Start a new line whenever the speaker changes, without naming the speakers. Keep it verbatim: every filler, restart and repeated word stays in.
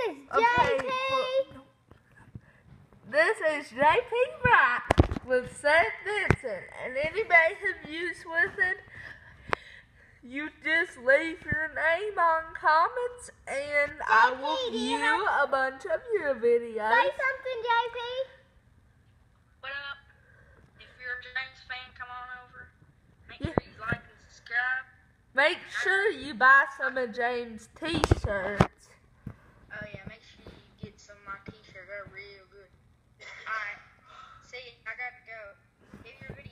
is J P.
Okay, this is J P Bryant with Saint Vincent, and anybody who views with it, you just leave your name on comments, and J P, I will view a bunch of your videos.
Say something, J P.
What up? If you're a James fan, come on over. Make
Yeah.
sure you like and subscribe.
Make sure you buy some of James' t-shirts.
Oh yeah, make sure you get some of my t-shirts. They're real good. Alright. See ya. I gotta go. Give your video.